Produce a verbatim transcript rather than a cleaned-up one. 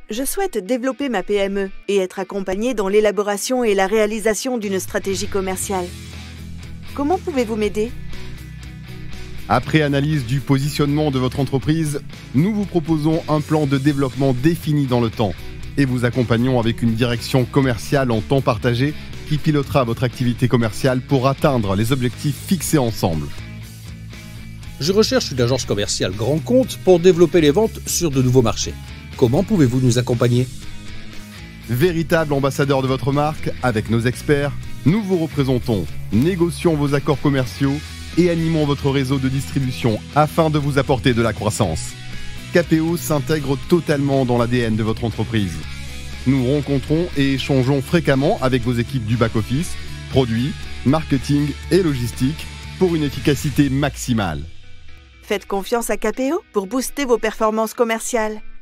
Je souhaite développer ma P M E et être accompagnée dans l'élaboration et la réalisation d'une stratégie commerciale. Comment pouvez-vous m'aider? Après analyse du positionnement de votre entreprise, nous vous proposons un plan de développement défini dans le temps et vous accompagnons avec une direction commerciale en temps partagé qui pilotera votre activité commerciale pour atteindre les objectifs fixés ensemble. Je recherche une agence commerciale grand compte pour développer les ventes sur de nouveaux marchés. Comment pouvez-vous nous accompagner? Véritable ambassadeur de votre marque, avec nos experts, nous vous représentons, négocions vos accords commerciaux et animons votre réseau de distribution afin de vous apporter de la croissance. K P O s'intègre totalement dans l'A D N de votre entreprise. Nous rencontrons et échangeons fréquemment avec vos équipes du back-office, produits, marketing et logistique pour une efficacité maximale. Faites confiance à K P O pour booster vos performances commerciales.